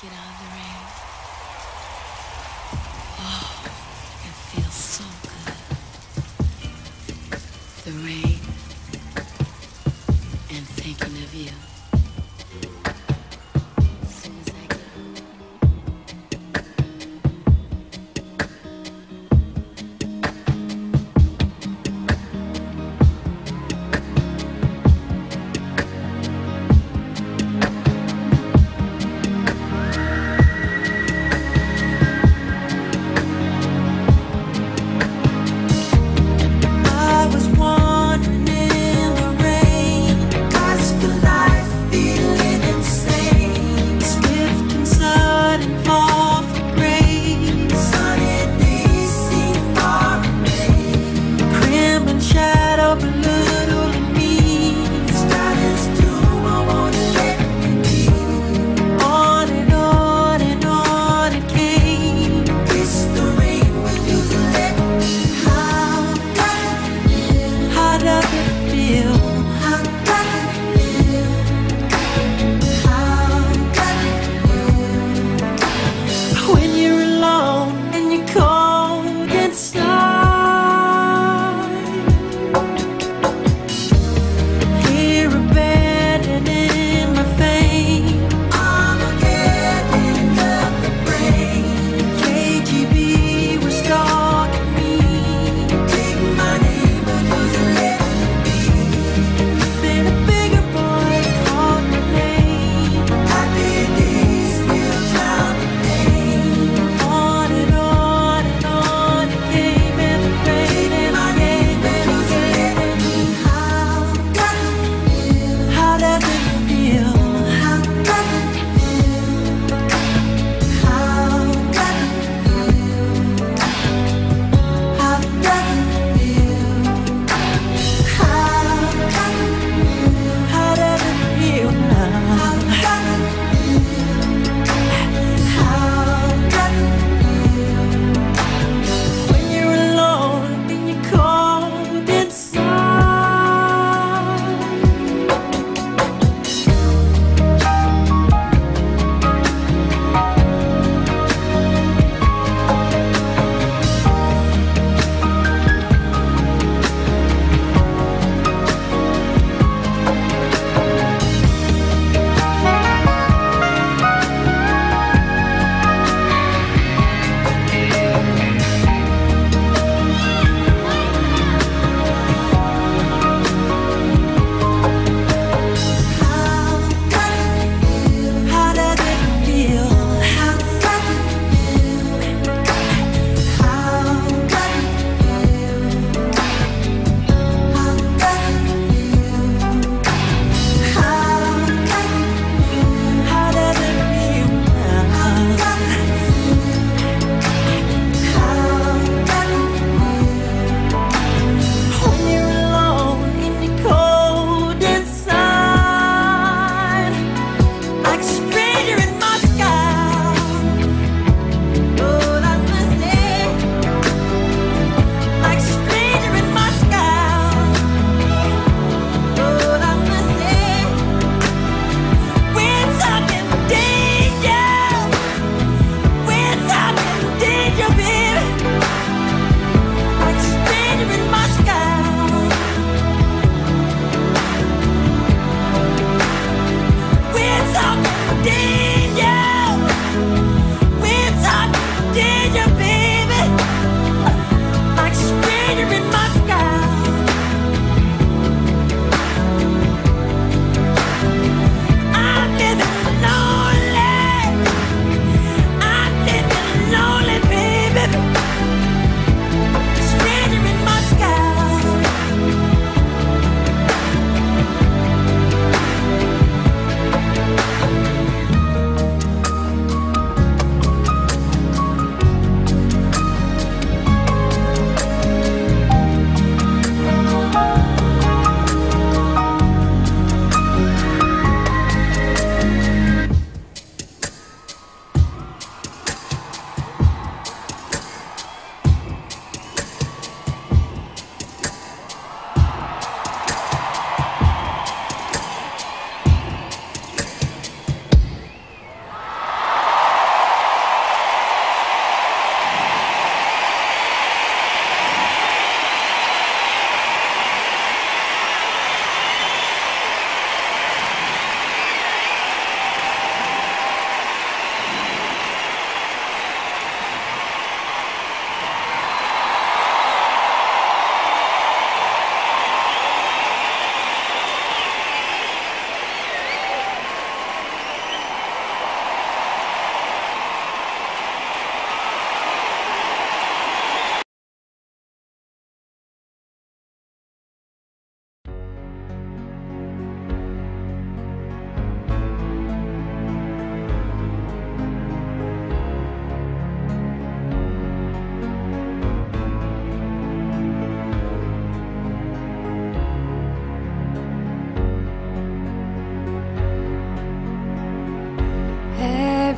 get out of the rain. Oh, it feels so good. The rain and thinking of you. As soon as I get home. I was wondering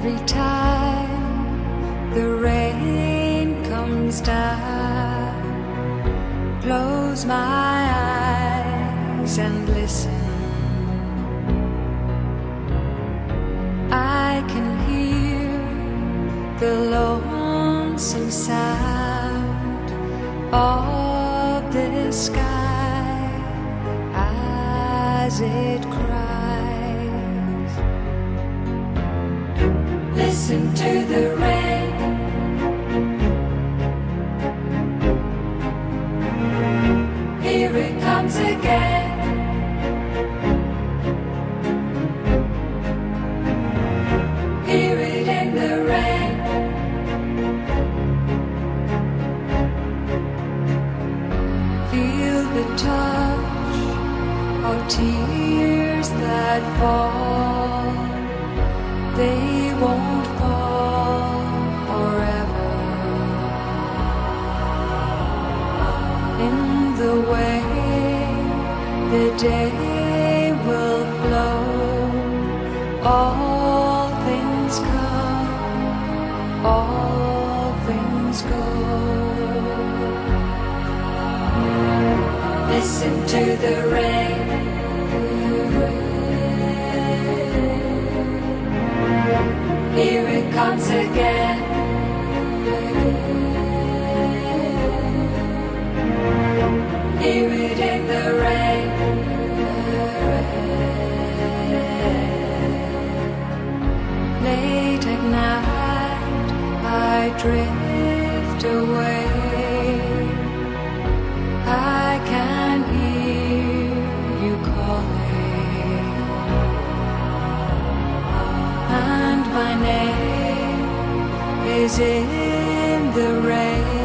Every time the rain comes down, close my eyes and listen. I can hear the lonesome sound of the sky as it cries. Listen to the rain. Here it comes again. Hear it in the rain. Feel the touch of tears that fall. They won't fall forever. In the way the day will flow, all things come, all things go. Listen to the rain. Here it comes again. Hear it in the rain. Late at night I drift away. I can hear you calling, and my name is in the rain.